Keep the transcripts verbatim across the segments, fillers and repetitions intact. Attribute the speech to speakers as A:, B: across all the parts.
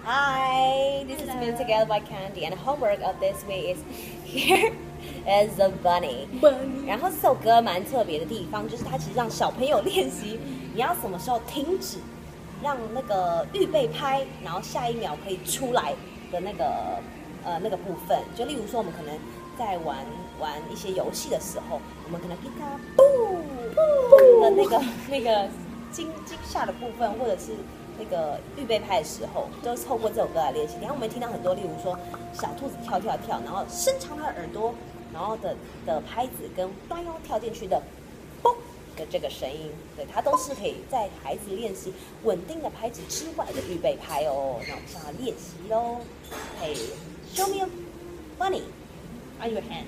A: Hi, this is Been Together by Candy, and the homework of this week is Here is the Bunny.
B: Bunny.
A: 然后这首歌蛮特别的地方，就是它其实让小朋友练习你要什么时候停止，让那个预备拍，然后下一秒可以出来的那个呃那个部分。就例如说，我们可能在玩玩一些游戏的时候，我们可能听到嘣嘣的那个那个惊惊吓的部分，或者是那个预备拍的时候，都是透过这首歌来练习。然后我们听到很多，例如说小兔子跳跳跳，然后伸长它的耳朵，然后的的拍子跟端腰跳进去的嘣的这个声音，对，它都是可以在孩子练习稳定的拍子之外的预备拍哦。那我们向他练习喽。Hey, show me a bunny on your hand.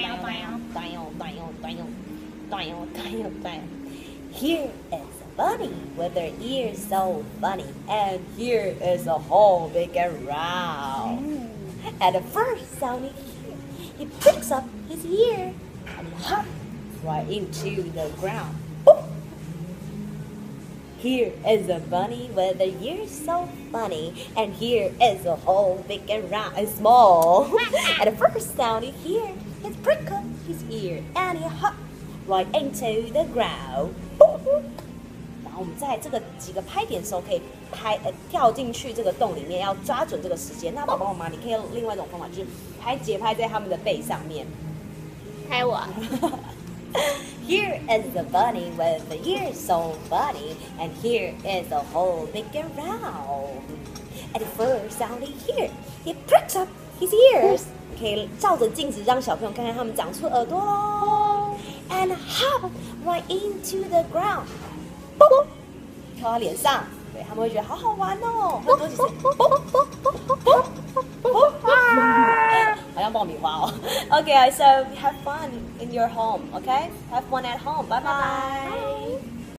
A: Here is a bunny with her ears so funny, and here is a hole big and round. At the first sound he hears, he pricks up his ear and he hops right into the ground. Boop! Here is a bunny with her ears so funny, and here is a hole big and round and small. At the first sound he hears, he pricks up his ear and he hops right into the ground. 然后我们在这个几个拍点的时候，可以拍呃跳进去这个洞里面，要抓准这个时间。那宝宝妈妈，你可以用另外一种方法，就是拍节拍在他们的背上面。
B: 拍我。
A: Here is the bunny with the ears so funny, and here is a hole big and round. At the first sound he hears, he pricks up his ears. 可以照着镜子让小朋友看看他们长出耳朵喽。And hop right into the ground. 嘣，跳到脸上，对他们会觉得好好玩哦。很多其实，好像爆米花哦。Okay, so have fun in your home. Okay, have fun at home. Bye bye.